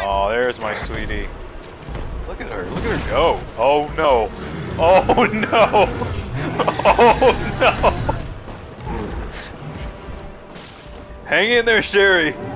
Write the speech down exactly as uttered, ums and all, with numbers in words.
Oh, there's my sweetie. Look at her. Look at her go. Oh no. Oh no. Oh no. Hang in there, Sherry.